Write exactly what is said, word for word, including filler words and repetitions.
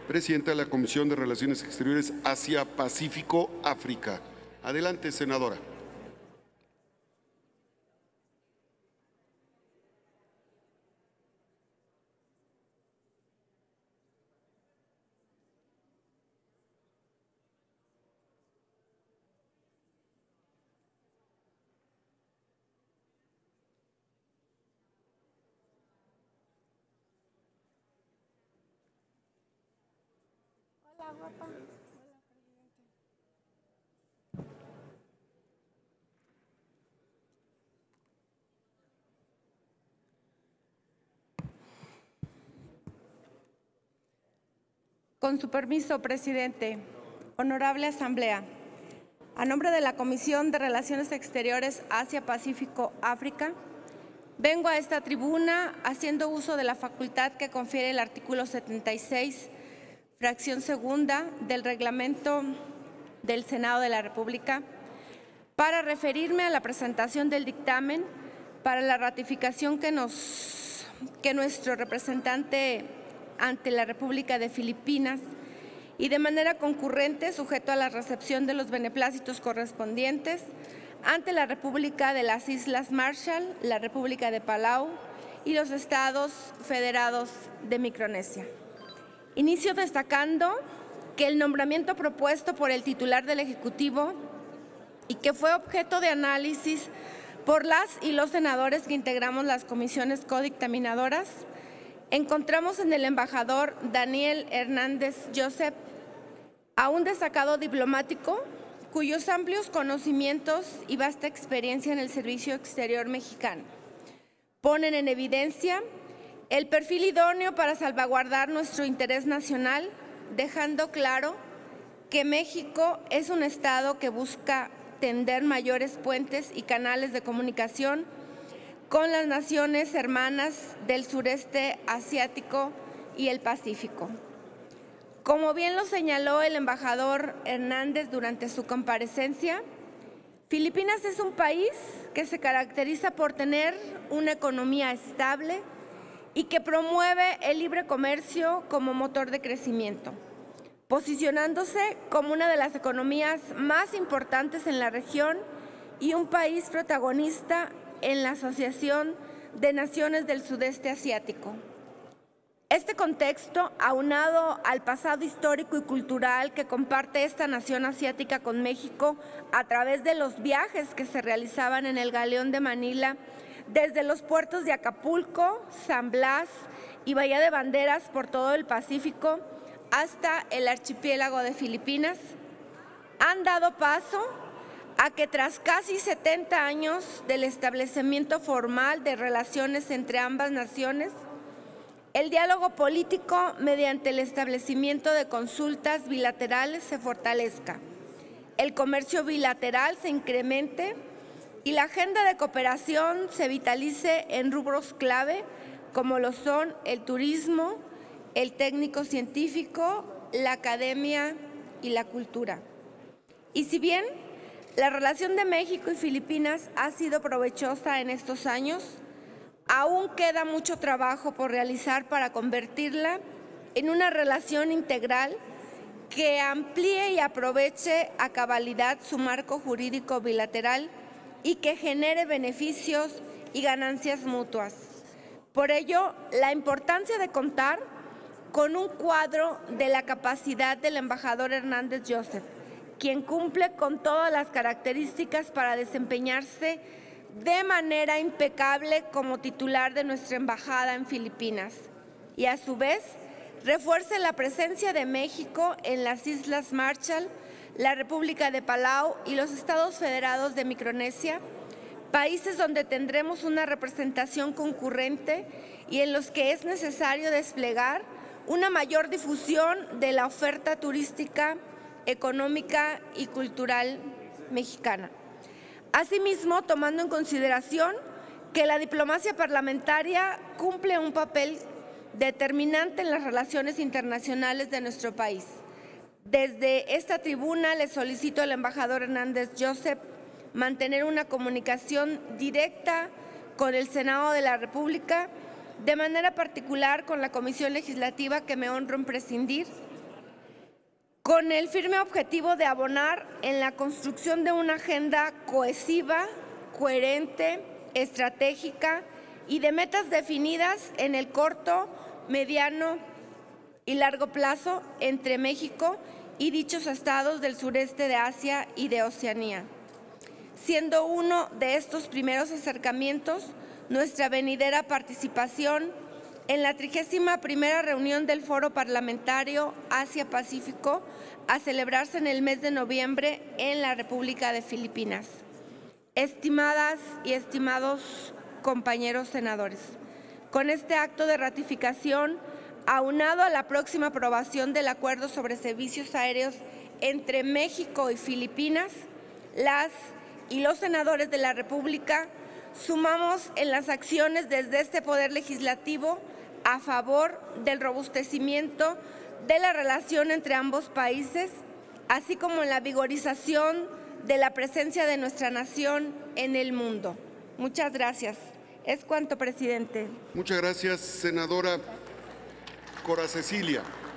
presidenta de la Comisión de Relaciones Exteriores Asia-Pacífico-África. Adelante, senadora. Hola, guapa. Hola, presidente. Con su permiso, presidente. Honorable Asamblea, a nombre de la Comisión de Relaciones Exteriores Asia-Pacífico-África, vengo a esta tribuna haciendo uso de la facultad que confiere el artículo setenta y seis, fracción segunda del reglamento del Senado de la República, para referirme a la presentación del dictamen para la ratificación que, nos, que nuestro representante ante la República de Filipinas y de manera concurrente, sujeto a la recepción de los beneplácitos correspondientes, ante la República de las Islas Marshall, la República de Palau y los Estados Federados de Micronesia. Inicio destacando que el nombramiento propuesto por el titular del Ejecutivo y que fue objeto de análisis por las y los senadores que integramos las comisiones codictaminadoras, encontramos en el embajador Daniel Hernández Joseph a un destacado diplomático cuyos amplios conocimientos y vasta experiencia en el servicio exterior mexicano ponen en evidencia el perfil idóneo para salvaguardar nuestro interés nacional, dejando claro que México es un Estado que busca tender mayores puentes y canales de comunicación con las naciones hermanas del sureste asiático y el Pacífico. Como bien lo señaló el embajador Hernández durante su comparecencia, Filipinas es un país que se caracteriza por tener una economía estable y que promueve el libre comercio como motor de crecimiento, posicionándose como una de las economías más importantes en la región y un país protagonista en la Asociación de Naciones del Sudeste Asiático. Este contexto, aunado al pasado histórico y cultural que comparte esta nación asiática con México a través de los viajes que se realizaban en el Galeón de Manila, desde los puertos de Acapulco, San Blas y Bahía de Banderas por todo el Pacífico hasta el archipiélago de Filipinas, han dado paso a que tras casi setenta años del establecimiento formal de relaciones entre ambas naciones, el diálogo político mediante el establecimiento de consultas bilaterales se fortalezca, el comercio bilateral se incremente y la agenda de cooperación se vitalice en rubros clave como lo son el turismo, el técnico científico, la academia y la cultura. Y si bien la relación de México y Filipinas ha sido provechosa en estos años, aún queda mucho trabajo por realizar para convertirla en una relación integral que amplíe y aproveche a cabalidad su marco jurídico bilateral y que genere beneficios y ganancias mutuas. Por ello, la importancia de contar con un cuadro de la capacidad del embajador Hernández Joseph, quien cumple con todas las características para desempeñarse de manera impecable como titular de nuestra embajada en Filipinas y a su vez refuerce la presencia de México en las Islas Marshall, la República de Palau y los Estados Federados de Micronesia, países donde tendremos una representación concurrente y en los que es necesario desplegar una mayor difusión de la oferta turística, económica y cultural mexicana. Asimismo, tomando en consideración que la diplomacia parlamentaria cumple un papel determinante en las relaciones internacionales de nuestro país. Desde esta tribuna le solicito al embajador Hernández Joseph mantener una comunicación directa con el Senado de la República, de manera particular con la Comisión Legislativa que me honro en presidir, con el firme objetivo de abonar en la construcción de una agenda cohesiva, coherente, estratégica y de metas definidas en el corto, mediano y largo plazo entre México y dichos estados del sureste de Asia y de Oceanía. Siendo uno de estos primeros acercamientos nuestra venidera participación en la trigésima primera reunión del Foro Parlamentario Asia-Pacífico a celebrarse en el mes de noviembre en la República de Filipinas. Estimadas y estimados compañeros senadores, con este acto de ratificación, aunado a la próxima aprobación del Acuerdo sobre Servicios Aéreos entre México y Filipinas, las y los senadores de la República sumamos en las acciones desde este Poder Legislativo a favor del robustecimiento de la relación entre ambos países, así como en la vigorización de la presencia de nuestra nación en el mundo. Muchas gracias. Es cuanto, presidente. Muchas gracias, senadora Cora Cecilia.